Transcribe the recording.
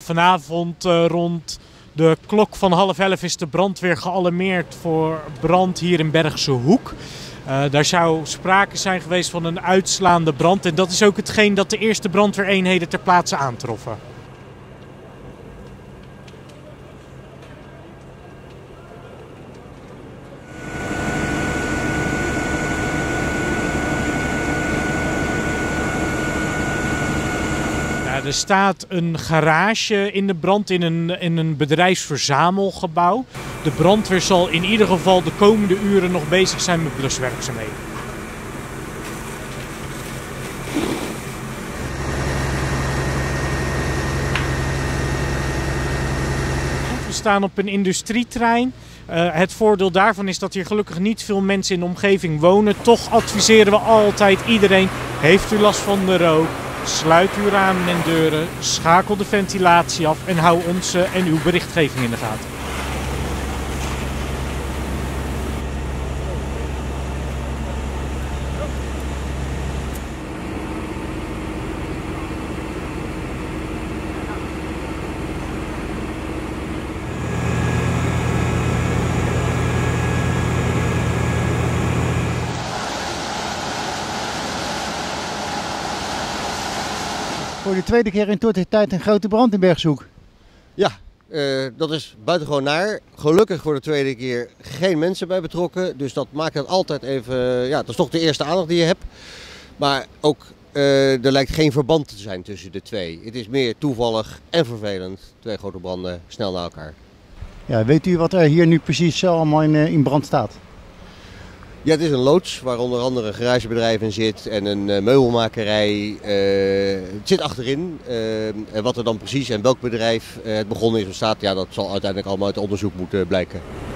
Vanavond rond de klok van 10:30 is de brandweer gealarmeerd voor brand hier in Bergse Hoek. Daar zou sprake zijn geweest van een uitslaande brand en dat is ook hetgeen dat de eerste brandweereenheden ter plaatse aantroffen. Er staat een garage in de brand in een bedrijfsverzamelgebouw. De brandweer zal in ieder geval de komende uren nog bezig zijn met bluswerkzaamheden. We staan op een industrieterrein. Het voordeel daarvan is dat hier gelukkig niet veel mensen in de omgeving wonen. Toch adviseren we altijd iedereen, heeft u last van de rook? Sluit uw ramen en deuren, schakel de ventilatie af en hou onze en uw berichtgeving in de gaten. Voor de tweede keer in korte tijd een grote brand in Bergse Hoek. Ja, dat is buitengewoon naar. Gelukkig voor de tweede keer geen mensen bij betrokken. Dus dat maakt het altijd even, ja, dat is toch de eerste aandacht die je hebt. Maar ook, er lijkt geen verband te zijn tussen de twee. Het is meer toevallig en vervelend. Twee grote branden snel na elkaar. Ja, weet u wat er hier nu precies allemaal in brand staat? Ja, het is een loods waar onder andere een garagebedrijf in zit en een meubelmakerij. Het zit achterin. En wat er dan precies en welk bedrijf het begonnen is of staat, ja, dat zal uiteindelijk allemaal uit onderzoek moeten blijken.